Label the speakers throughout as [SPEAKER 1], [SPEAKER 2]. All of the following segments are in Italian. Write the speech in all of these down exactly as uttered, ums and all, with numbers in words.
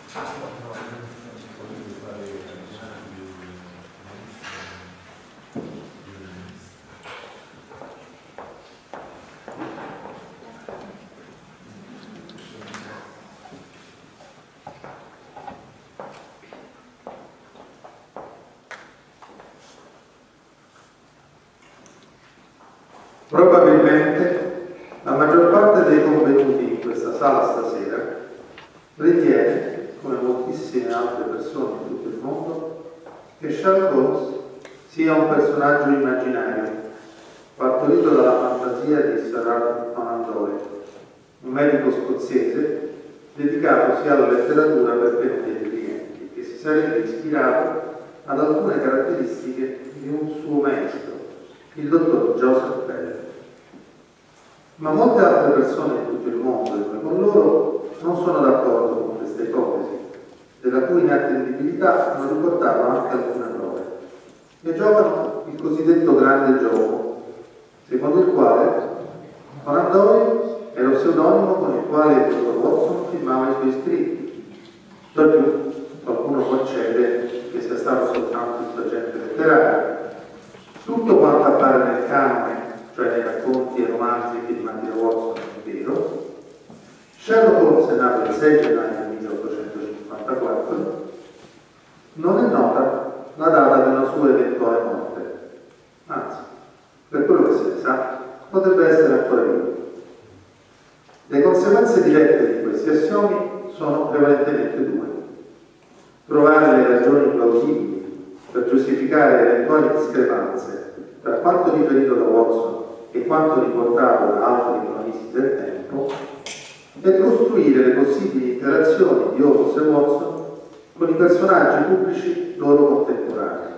[SPEAKER 1] Probabilmente la maggior parte dei convenuti in questa sala stasera ritiene, come moltissime altre persone in tutto il mondo, che Sherlock Holmes sia un personaggio immaginario, partorito dalla fantasia di Sir Arthur Conan Doyle, un medico scozzese dedicato sia alla letteratura per pensieri dei clienti, che si sarebbe ispirato ad alcune caratteristiche di un suo maestro, il dottor Joseph Bell. Ma molte altre persone in tutto il mondo e come con loro non sono d'accordo con questa ipotesi, della cui inattendibilità hanno riportato anche alcune prove, e giocano il cosiddetto grande gioco, secondo il quale Conan Doyle è lo pseudonimo con il quale il dottor Watson firmava i suoi scritti. Da più, qualcuno concede che sia stato soltanto il suo agente letterario. Tutto quanto appare nel canone, cioè nei racconti e romanzi che di Matthew Watson, è vero. Sherlock Holmes è nato il sei gennaio milleottocentocinquantaquattro, non è nota la data di una sua eventuale morte, anzi, per quello che se ne sa, potrebbe essere ancora vivo. Le conseguenze dirette di questi assiomi sono prevalentemente due: trovare le ragioni plausibili per giustificare eventuali discrepanze tra quanto riferito da Watson e quanto riportato da altri cronisti del tempo, e costruire le possibili interazioni di Holmes e Watson con i personaggi pubblici loro contemporanei: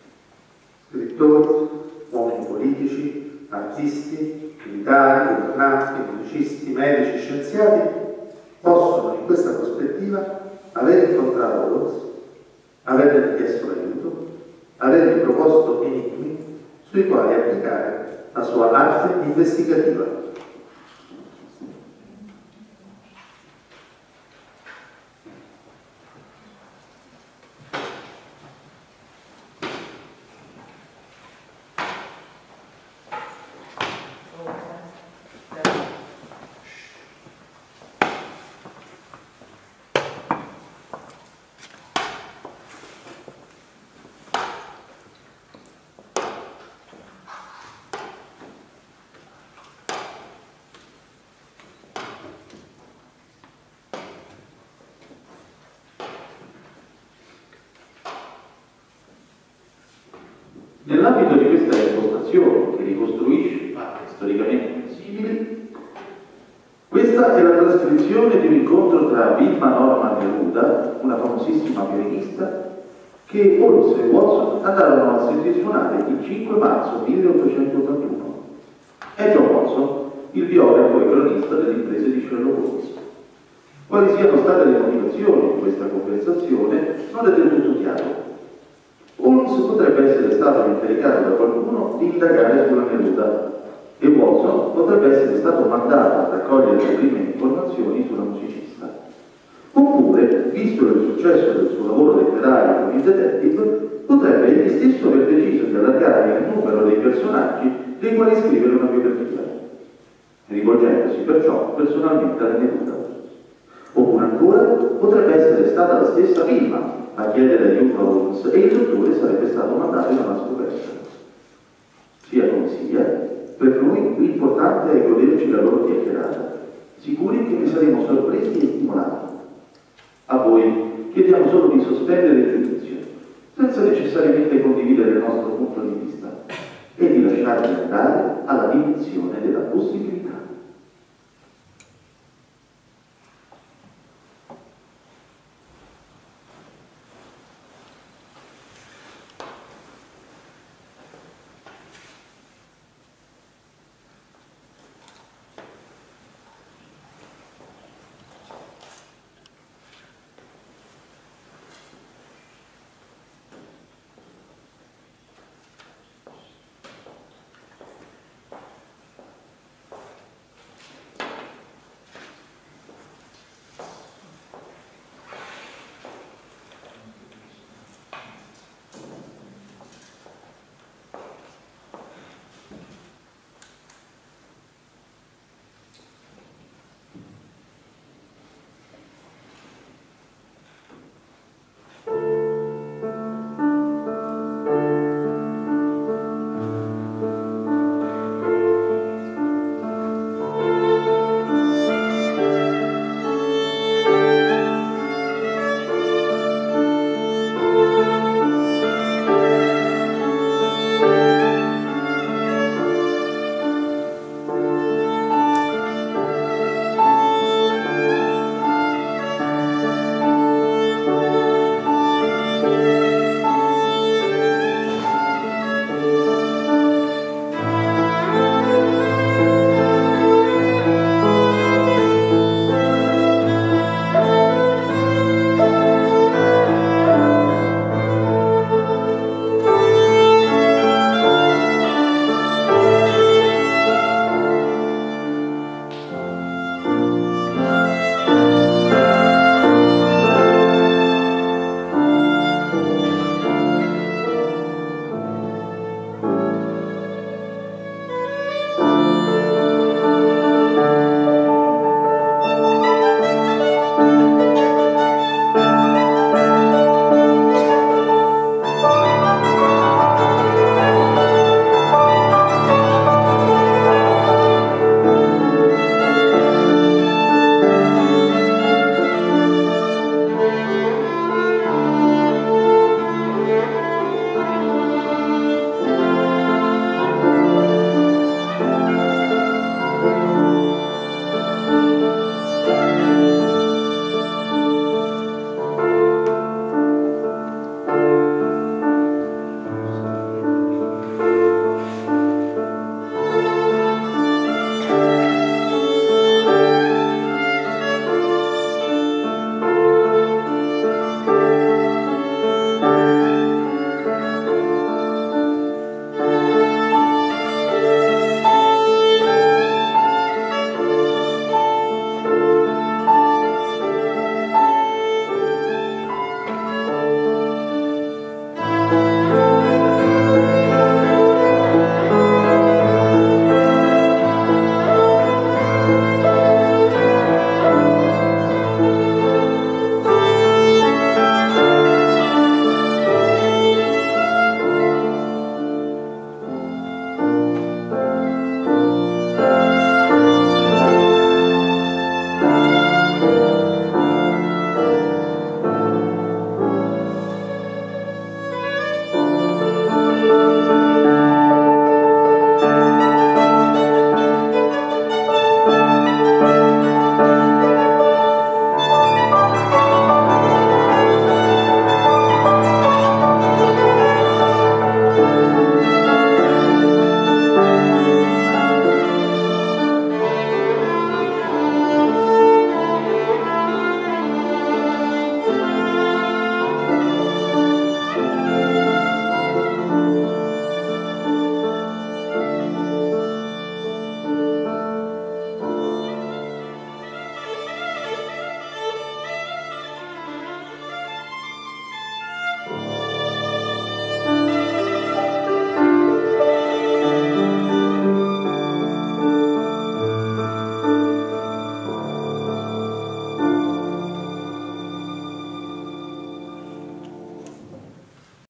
[SPEAKER 1] scrittori, uomini politici, artisti, militari, governanti, musicisti, medici, scienziati possono in questa prospettiva aver incontrato Holmes, avergli chiesto aiuto, avergli proposto enigmi sui quali applicare la sua arte investigativa.
[SPEAKER 2] Nell'ambito di questa impostazione che ricostruisce fatti storicamente possibili, questa è la trascrizione di un incontro tra Wilma Norman Neruda, una famosissima violinista, che Holmes e Watson andarono a sentire suonare il cinque marzo milleottocentottantuno. È John Watson il biografo e cronista delle imprese di Sherlock Holmes. Quali siano state le motivazioni di questa conversazione non è del tutto chiaro. Holmes potrebbe essere stato incaricato da qualcuno di indagare sulla Neruda e Watson potrebbe essere stato mandato a raccogliere le prime informazioni sulla musicista. Oppure, visto il successo del suo lavoro letterario con il detective, potrebbe egli stesso aver deciso di allargare il numero dei personaggi dei quali scrivere una biografia, rivolgendosi perciò personalmente alla Neruda. Oppure ancora, potrebbe essere stata la stessa Wilma a chiedere aiuto a Holmes e il dottore sarebbe stato mandato in una scoperta. Sia come sia, per noi l'importante è goderci la loro chiacchierata, sicuri che ne saremo sorpresi e stimolati. A voi chiediamo solo di sospendere il giudizio, senza necessariamente condividere il nostro punto di vista, e di lasciarvi andare alla dimensione della possibilità.